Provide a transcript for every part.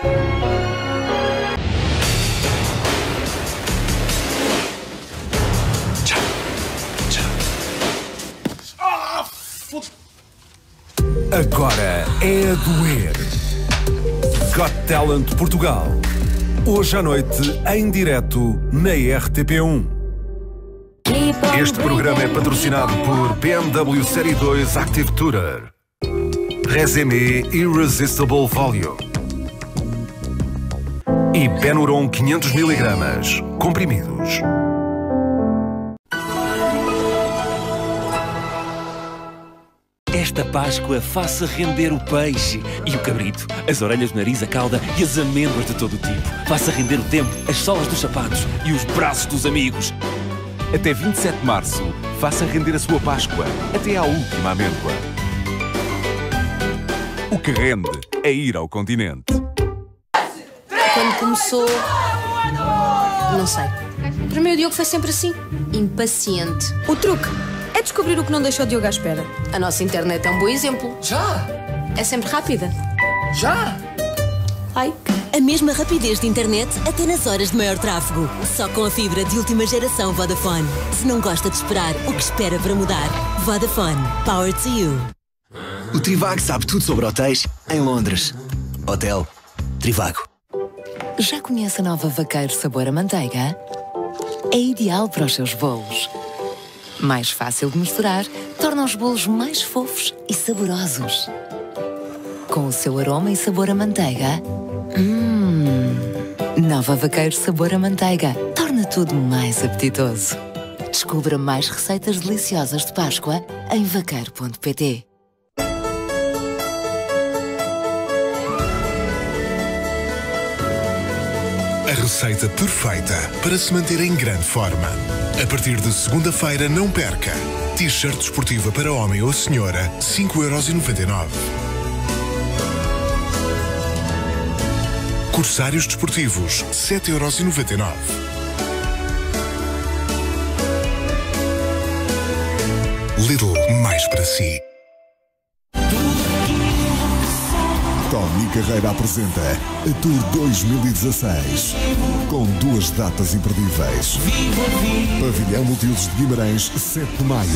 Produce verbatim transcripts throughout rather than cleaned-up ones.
Agora é a doer. Got Talent Portugal. Hoje à noite, em direto, na R T P um. Este programa é patrocinado por B M W Série dois Active Tourer. Reseme Irresistible Volume. E Benuron quinhentos miligramas, comprimidos. Esta Páscoa faça render o peixe e o cabrito, as orelhas do nariz, a cauda e as amêndoas de todo o tipo. Faça render o tempo, as solas dos sapatos e os braços dos amigos. Até vinte e sete de março, faça render a sua Páscoa, até à última amêndoa. O que rende é ir ao continente. Quando começou... não sei. Para mim o Diogo foi sempre assim, impaciente. O truque é descobrir o que não deixa o Diogo à espera. A nossa internet é um bom exemplo. Já! É sempre rápida. Já! Ai. A mesma rapidez de internet até nas horas de maior tráfego. Só com a fibra de última geração Vodafone. Se não gosta de esperar, o que espera para mudar? Vodafone. Power to you. O Trivago sabe tudo sobre hotéis em Londres. Hotel Trivago. Já conhece a nova Vaqueiro Sabor a Manteiga? É ideal para os seus bolos. Mais fácil de misturar, torna os bolos mais fofos e saborosos. Com o seu aroma e sabor a manteiga, hum, nova Vaqueiro Sabor a Manteiga torna tudo mais apetitoso. Descubra mais receitas deliciosas de Páscoa em vaqueiro ponto pt. A receita perfeita para se manter em grande forma. A partir de segunda-feira, não perca. T-shirt desportiva para homem ou senhora, cinco euros e noventa e nove. Corsários desportivos, sete euros e noventa e nove. Lidl, mais para si. Tony Carreira apresenta a Tour dois mil e dezasseis, com duas datas imperdíveis. Pavilhão Multiusos de Guimarães, sete de maio.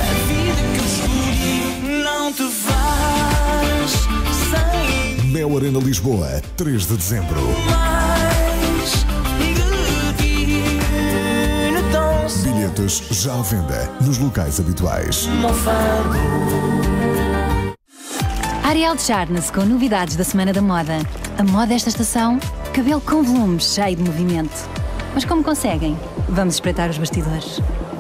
Mel Arena Lisboa, três de dezembro. Bilhetes já à venda nos locais habituais. Ariel de Charnes com novidades da Semana da Moda. A moda desta estação? Cabelo com volume, cheio de movimento. Mas como conseguem? Vamos espreitar os bastidores.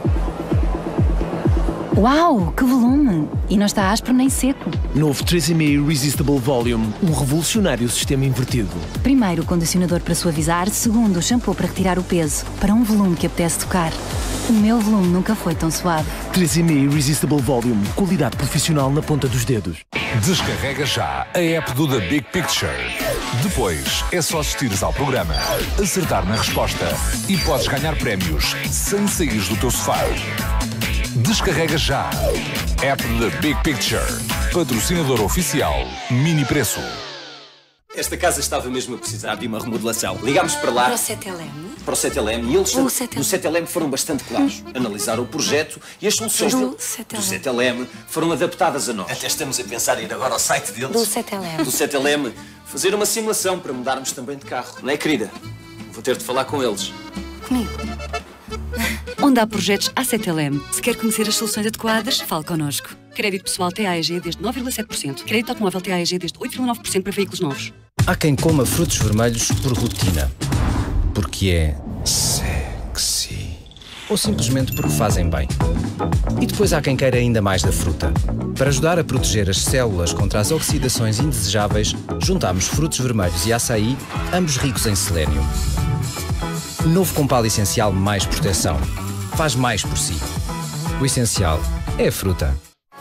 Uau, que volume! E não está áspero nem seco. Novo Tresemme Irresistible Volume, um revolucionário sistema invertido. Primeiro, o condicionador para suavizar. Segundo, o shampoo para retirar o peso. Para um volume que apetece tocar. O meu volume nunca foi tão suave. Tresemme Irresistible Volume, qualidade profissional na ponta dos dedos. Descarrega já a app do The Big Picture. Depois é só assistires ao programa, acertar na resposta e podes ganhar prémios sem saíres do teu sofá. Descarrega já. App The Big Picture. Patrocinador oficial Mini Preço. Esta casa estava mesmo a precisar de uma remodelação. Ligámos para lá... Para o sete L M? Para o sete L M. E eles O sete L M. do sete L M foram bastante claros. Analisaram o projeto e as soluções Do do, sete L M. do sete L M foram adaptadas a nós. Até estamos a pensar em ir agora ao site deles. Do sete L M. Do sete L M. Fazer uma simulação para mudarmos também de carro. Não é, querida? Vou ter de falar com eles. Comigo. Onde há projetos A sete L M. Se quer conhecer as soluções adequadas, fale connosco. Crédito pessoal T A E G desde nove vírgula sete por cento. Crédito automóvel T A E G desde oito vírgula nove por cento para veículos novos. Há quem coma frutos vermelhos por rotina, porque é sexy, ou simplesmente porque fazem bem. E depois há quem queira ainda mais da fruta. Para ajudar a proteger as células contra as oxidações indesejáveis, juntamos frutos vermelhos e açaí, ambos ricos em selênio. Novo Compal Essencial mais proteção. Faz mais por si. O essencial é a fruta.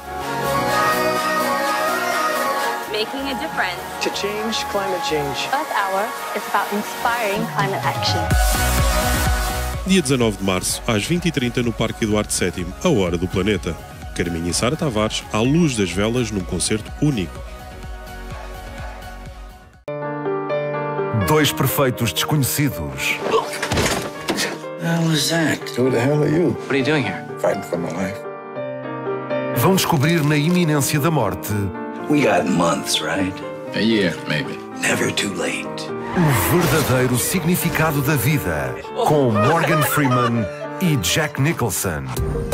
Making a difference. To change climate change. Earth Hour is about inspiring climate action. Dia dezanove de março, às vinte e trinta, no Parque Eduardo sétimo, a Hora do Planeta. Carminho e Sara Tavares, à luz das velas, num concerto único. Dois perfeitos desconhecidos. How was that? Who the hell are you? What are you doing here? Fighting for my life. Vão descobrir na iminência da morte We got months, right? A year, maybe. Never too late. o verdadeiro significado da vida, com Morgan Freeman e Jack Nicholson.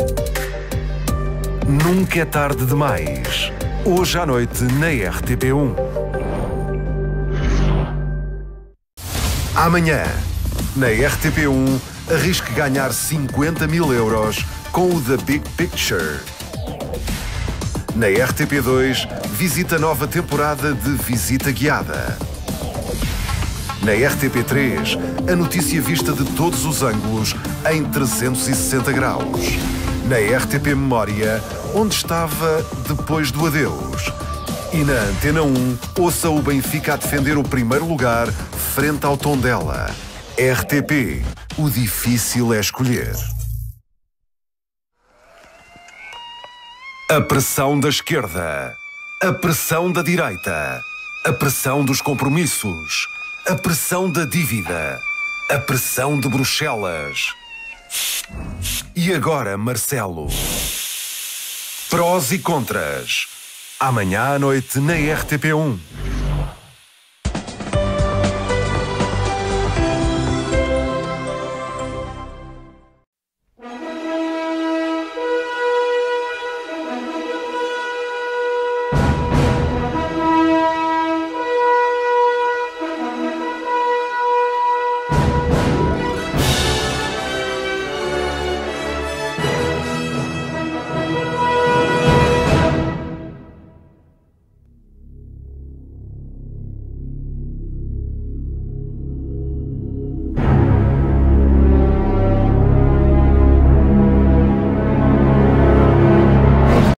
Nunca é tarde demais. Hoje à noite na R T P um. Amanhã, na R T P um, arrisque ganhar cinquenta mil euros com o The Big Picture. Na R T P dois, visita a nova temporada de Visita Guiada. Na R T P três, a notícia vista de todos os ângulos em trezentos e sessenta graus. Na R T P Memória, onde estava depois do adeus. E na Antena um, ouça o Benfica a defender o primeiro lugar frente ao Tondela. R T P, o difícil é escolher. A pressão da esquerda, a pressão da direita, a pressão dos compromissos, a pressão da dívida, a pressão de Bruxelas. E agora, Marcelo. Prós e contras. Amanhã à noite na R T P um.